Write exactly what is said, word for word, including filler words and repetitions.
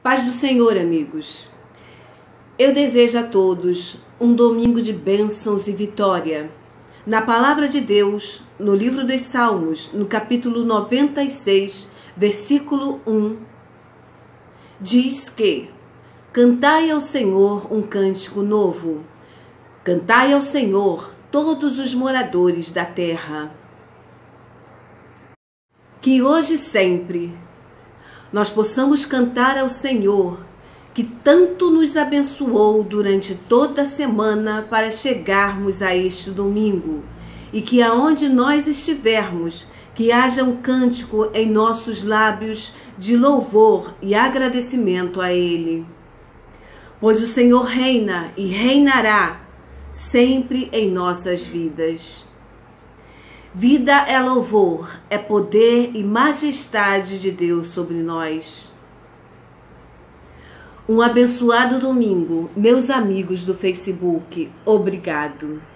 Paz do Senhor, amigos. Eu desejo a todos um domingo de bênçãos e vitória. Na palavra de Deus, no livro dos Salmos, no capítulo noventa e seis, versículo um, diz que: cantai ao Senhor um cântico novo. Cantai ao Senhor todos os moradores da terra. Que hoje e sempre nós possamos cantar ao Senhor, que tanto nos abençoou durante toda a semana para chegarmos a este domingo, e que aonde nós estivermos, que haja um cântico em nossos lábios de louvor e agradecimento a Ele. Pois o Senhor reina e reinará sempre em nossas vidas. Vida é louvor, é poder e majestade de Deus sobre nós. Um abençoado domingo, meus amigos do Facebook. Obrigado.